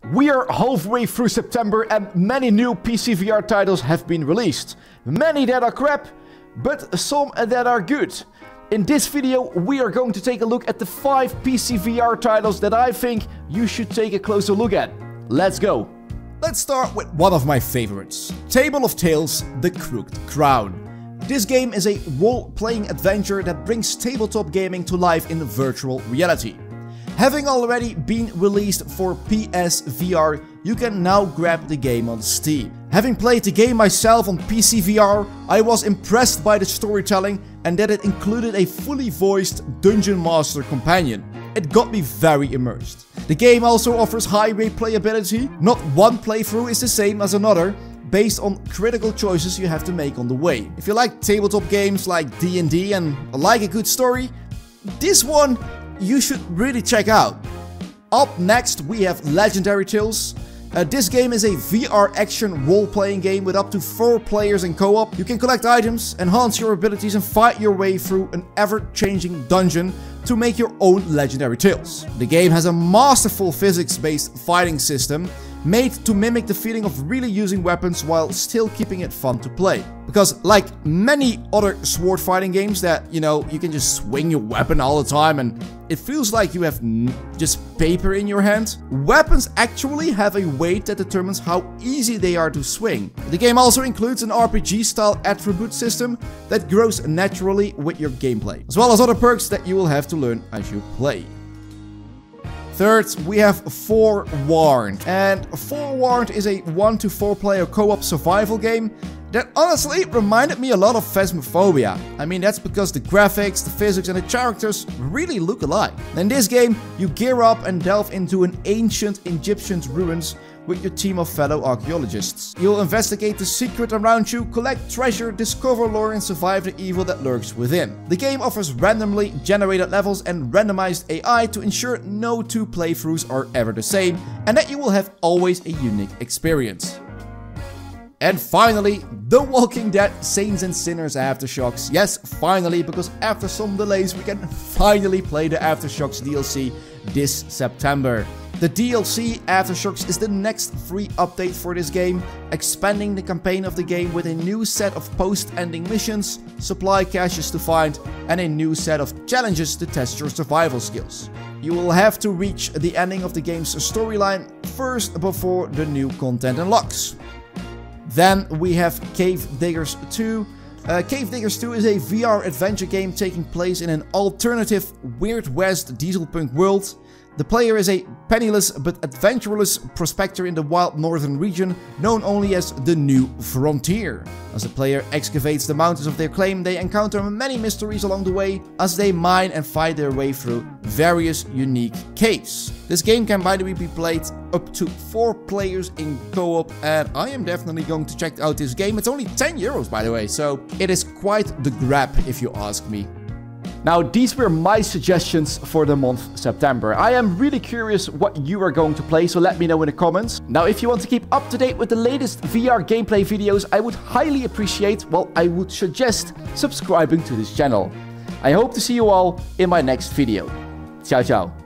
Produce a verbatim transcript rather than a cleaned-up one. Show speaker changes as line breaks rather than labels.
We are halfway through September and many new P C V R titles have been released. Many that are crap, but some that are good. In this video, we are going to take a look at the five P C V R titles that I think you should take a closer look at. Let's go!
Let's start with one of my favorites, Table of Tales: The Crooked Crown. This game is a role-playing adventure that brings tabletop gaming to life in virtual reality. Having already been released for P S V R, you can now grab the game on Steam. Having played the game myself on P C V R, I was impressed by the storytelling and that it included a fully voiced Dungeon Master companion. It got me very immersed. The game also offers high replayability. Not one playthrough is the same as another, based on critical choices you have to make on the way. If you like tabletop games like D and D and like a good story, this one you should really check out. Up next we have Legendary Tales. Uh, this game is a V R action role-playing game with up to four players in co-op. You can collect items, enhance your abilities and fight your way through an ever-changing dungeon to make your own Legendary Tales. The game has a masterful physics-based fighting system made to mimic the feeling of really using weapons while still keeping it fun to play. Because like many other sword fighting games that, you know, you can just swing your weapon all the time and it feels like you have n just paper in your hand, weapons actually have a weight that determines how easy they are to swing. The game also includes an R P G-style attribute system that grows naturally with your gameplay, as well as other perks that you will have to learn as you play. Third, we have Forewarned, and Forewarned is a one to four player co-op survival game that honestly reminded me a lot of Phasmophobia. I mean, that's because the graphics, the physics and the characters really look alike. In this game, you gear up and delve into an ancient Egyptian ruins with your team of fellow archaeologists. You'll investigate the secret around you, collect treasure, discover lore and survive the evil that lurks within. The game offers randomly generated levels and randomized A I to ensure no two playthroughs are ever the same and that you will have always a unique experience. And finally, The Walking Dead Saints and Sinners Aftershocks. Yes, finally, because after some delays we can finally play the Aftershocks D L C this September. The D L C Aftershocks is the next free update for this game, expanding the campaign of the game with a new set of post-ending missions, supply caches to find, and a new set of challenges to test your survival skills. You will have to reach the ending of the game's storyline first before the new content unlocks. Then we have Cave Diggers two. Uh, Cave Diggers two is a V R adventure game taking place in an alternative Weird West dieselpunk world. The player is a penniless but adventurous prospector in the wild northern region, known only as the New Frontier. As the player excavates the mountains of their claim, they encounter many mysteries along the way as they mine and fight their way through various unique caves. This game can, by the way, be played up to four players in co-op, and I am definitely going to check out this game. It's only ten euros, by the way, so it is quite the grab if you ask me.
Now, these were my suggestions for the month September. I am really curious what you are going to play, so let me know in the comments. Now, if you want to keep up to date with the latest V R gameplay videos, I would highly appreciate, well, I would suggest subscribing to this channel. I hope to see you all in my next video. Ciao, ciao.